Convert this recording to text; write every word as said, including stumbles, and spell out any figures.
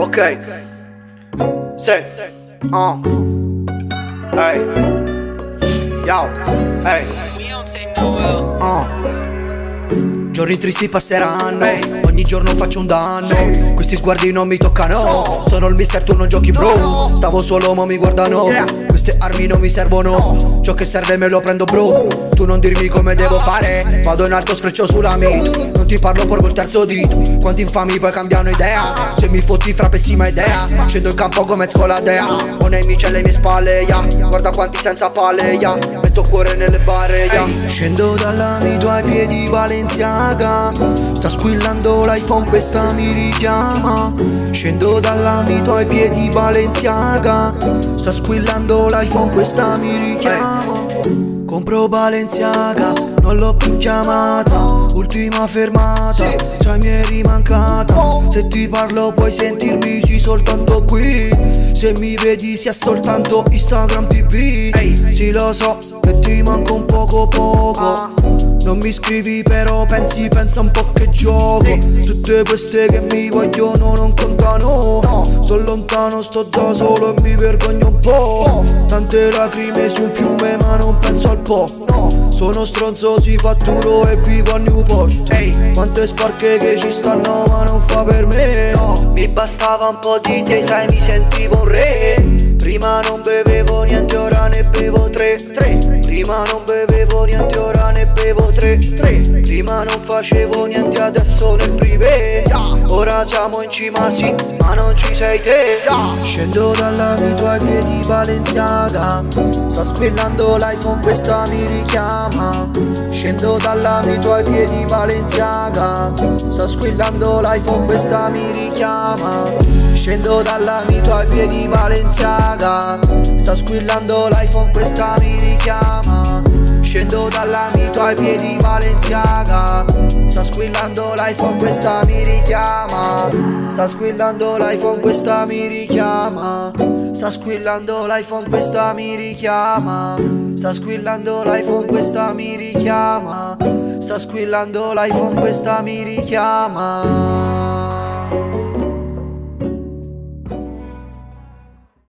Ok. Sì. Uh. Ehi. Yo. Ehi. Uh. Giorni tristi passeranno, Hey. ogni giorno faccio un danno. Hey. Questi sguardi non mi toccano, No. sono il mister, tu non giochi bro. No. Stavo solo ma mi guardano, Yeah. queste armi non mi servono. No. Ciò che serve me lo prendo bro. Tu non dirmi come devo fare, vado in alto sfreccio sulla meet. Non ti parlo porgo il terzo dito, quanti infami poi cambiano idea. Se mi fotti fra pessima idea, scendo in campo come scoladea. Ho nemici alle mie spalle, yeah. Guarda quanti senza palle, yeah. Metto cuore nelle bare, yeah. Scendo dalla mito ai piedi Balenciaga, sta squillando l'iPhone, questa mi richiama. Scendo dalla mito ai piedi Balenciaga, sta squillando l'iPhone, questa mi richiama. Compro Balenciaga, non l'ho più chiamata, ultima fermata, sai mi eri mancata. Se ti parlo puoi sentirmi sì soltanto qui, se mi vedi sia soltanto Instagram T V. Sì lo so che ti manco un poco poco, non mi scrivi però pensi, pensa un po' che gioco. Tutte queste che mi vogliono non contano, sto lontano, sto da solo e mi vergogno un po'. Tante lacrime su un fiume ma non penso al po'. Sono stronzo, si fatturo e vivo a Newport. Quante sparche che ci stanno ma non fa per me. Mi bastava un po' di te, sai mi sentivo un re. Prima non bevevo niente, ora ne bevo tre. Prima non bevevo niente, ora ne bevo tre. Prima non facevo niente, adesso nel privé. Ora siamo in cima sì, ma non ci sei te. Scendo dalla mito ai piedi Balenciaga, sta squillando l'iPhone, questa mi richiama. Scendo dalla mito ai piedi Balenciaga, sta squillando l'iPhone, questa mi richiama. Scendo dalla mito ai piedi Balenciaga, sta squillando l'iPhone, questa mi richiama. Scendo dalla mito ai piedi Balenciaga, sta squillando l'iPhone, questa mi richiama. Sta squillando l'iPhone, questa mi richiama. Sta squillando l'iPhone, questa mi richiama. Sta squillando l'iPhone, questa mi richiama. Sta squillando l'iPhone, questa mi richiama.